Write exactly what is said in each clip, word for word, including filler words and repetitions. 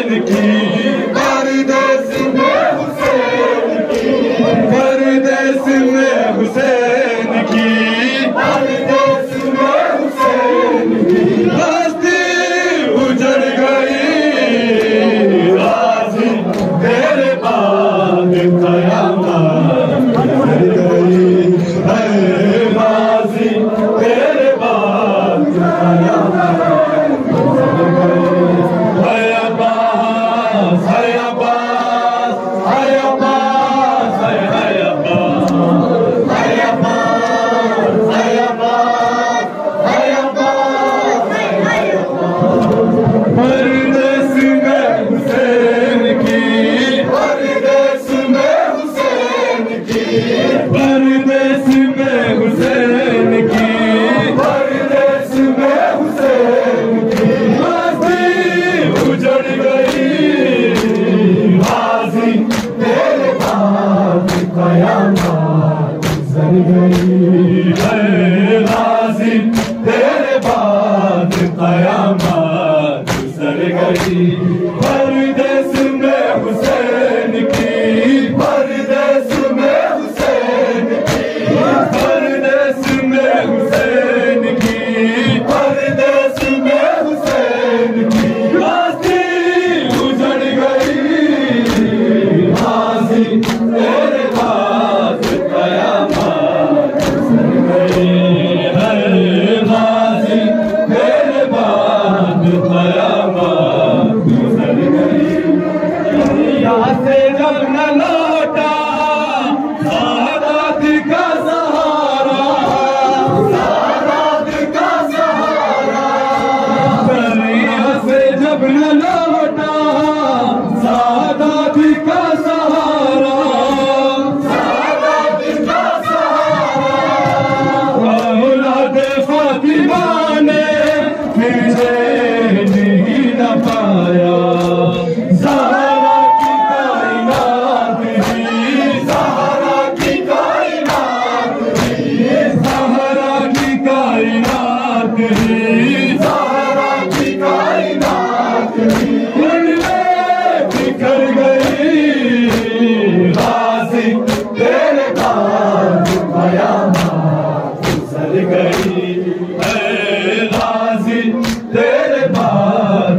हुसैन की, परदेस में हुसैन की, परदेस में हुसैन की, परदेस में हुसैन की। बस्ती उजड़ गई गाजी तेरे बाद क़यामत उजड़ गई है गाजी तेरे बाद क़यामत उजड़ गई। है अब्बास है अब्बास है अब्बास है है अब्बास है अब्बास है अब्बास है अब्बास है अब्बास। परदेस में हुसैन की, परदेस में हुसैन की, परदेस में हुसैन की, परदेस में हुसैन की। बस्ती उजड़ गई गाजी तेरे बाद क़यामत उजड़ गई है गाजी तेरे बाद क़यामत उजड़ गई। परदेस में हुसैन की, परदेस में हुसैन की, परदेस में हुसैन की, परदेस में हुसैन की। बस्ती उजड़ गई गाजी तेरे बाद क़यामत उजड़ गई है गाजी तेरे बाद क़यामत उजड़ गई। यहाँ से जब न लौटा सादात का सहारा, सादात का सहारा, यहाँ से जब न लौटा सादात का सहारा, सादात का सहारा। औलाद फातिमा ने मुझे नहीं न पाया, ज़हरा की कायनात ही, ज़हरा की कायनात ही, ज़हरा की कायनात ही, ज़हरा की कायनात ही। उनमें बिखर गई गाजी तेरे बाद क़यामत उजड़ गई है गाजी तेरे बाद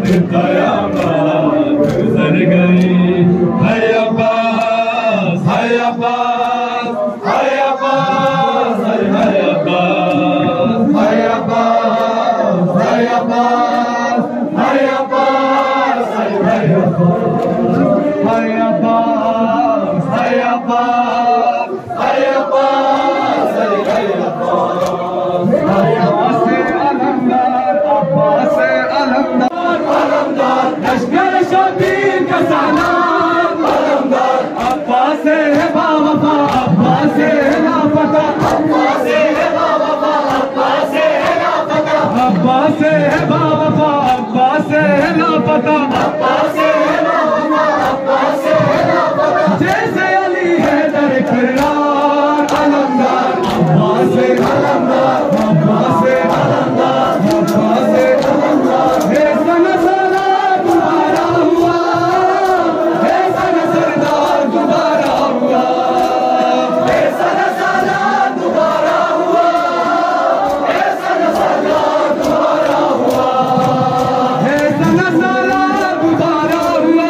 क़यामत उजड़ गई। है अब्बास है अब्बास है अब्बास है है अब्बास है अब्बास है अब्बास है अब्बास है है अब्बास है अब्बास है अब्बास है अब्बास है है अब्बास। अब्बास अलमदार अब्बास अलमदार अलमदार लश्कर शबीर का सलाम अलमदार। अब्बास है बावफा अब्बास है लापता, अब्बास है बावफा अब्बास है लापता, अब्बास है बावफा अब्बास है लापता, अब्बास है बावफा अब्बास है लापता। जैसे अली है दर किरदार अलमदार अब्बास है अलमदार अब्बास है अलमदार अब्बास है अलमदार। हे सन सरदार दोबारा हुआ, हे सन सरदार दोबारा हुआ, हे सन सरदार दोबारा हुआ, हे सन सरदार दोबारा हुआ, हे सन सरदार दोबारा हुआ,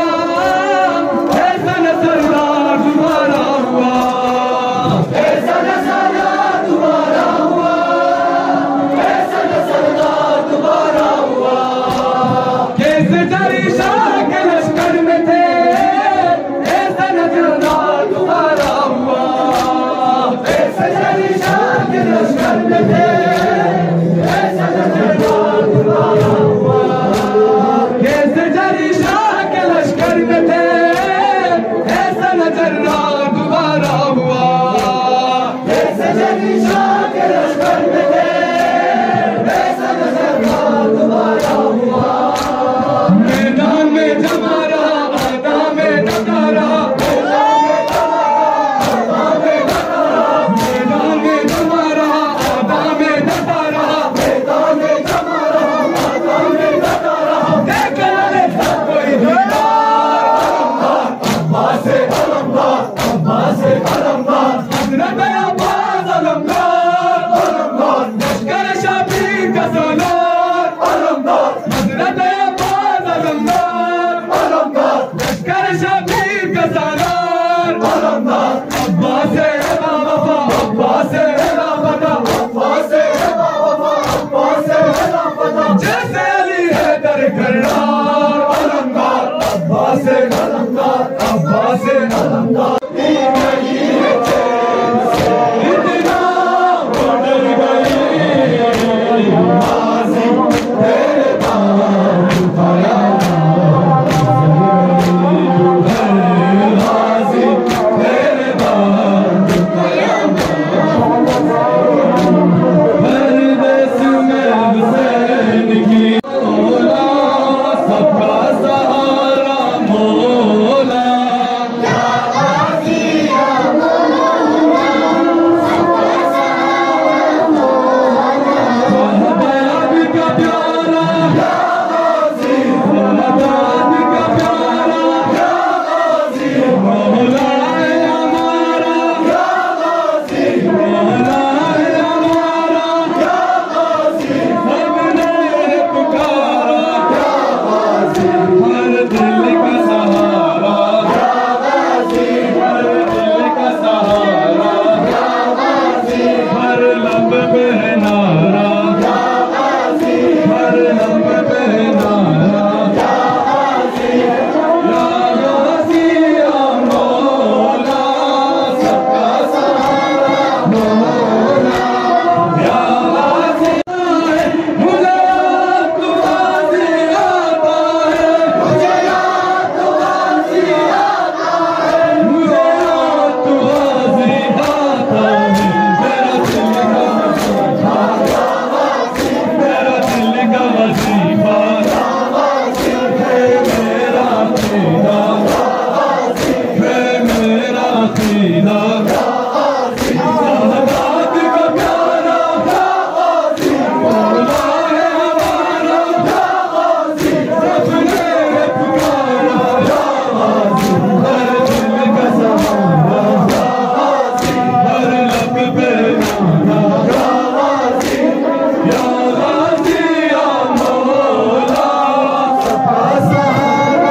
हे सन सरदार दोबारा हुआ, हे सन सरदार दोबारा हुआ, हे सन सरदार दोबारा हुआ। कैसे जरी शाह के लश्कर में थे, हे सन सरदार दोबारा हुआ, कैसे जरी शाह के लश्कर में थे, हे सन सरदार दोबारा हुआ, कैसे जरी शाह के लश्कर में थे, हे सन सरदार दोबारा हुआ, कैसे जरी शाह के लश्कर में थे, हे सन सरदार दोबारा हुआ। मैदान में अब्बास कलमदार अब्बास कलमदार इतना बढ़ गई गाजी तेरे बाप उठाया गाजी तेरे बाप उठाया हर देश में हुसैन की सबका सहारा मौला या गाजी या मौला सबका सहारा मौला शहदाद का प्यारा या गाजी शहदाद का प्यारा या गाजी मौला है हमारा या गाजी मौला है हमारा या गाजी हमने पुकारा या गाजी हर दिल का सहारा या गाजी हर दिल का सहारा या गाजी हर लब पे है नारा या गाजी हर लब पे है नारा या गाजी या गाजी या मौला सबका सहारा मौला या गाजी मुझे याद तो गाजी आता है मुझे याद तो गाजी आता है मुझे याद तो गाजी आता है मेरा दिल का वजीफा मेरा दिल का वजीफा है मेरा अकीदा शहदाद का प्यारा मौला है हमारा सबने पुकारा हर दिल का सहारा हर लब पे नारा या गाजी या मौला सबका सहारा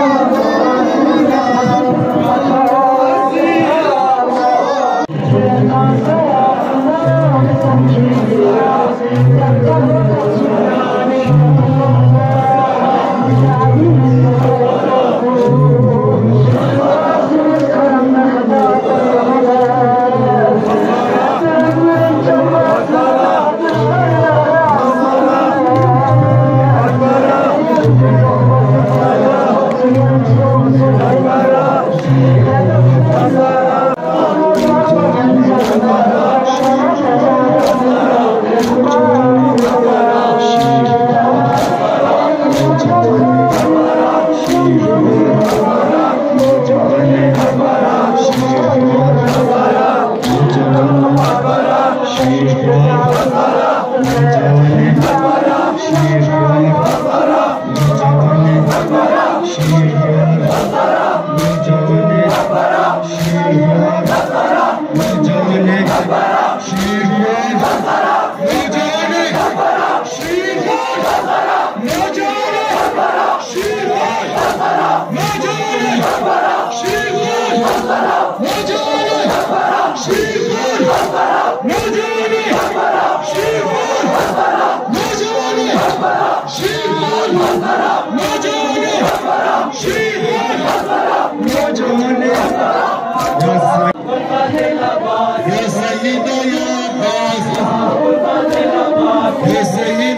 Ya Sayyida ya Abbas, Ya Sayyida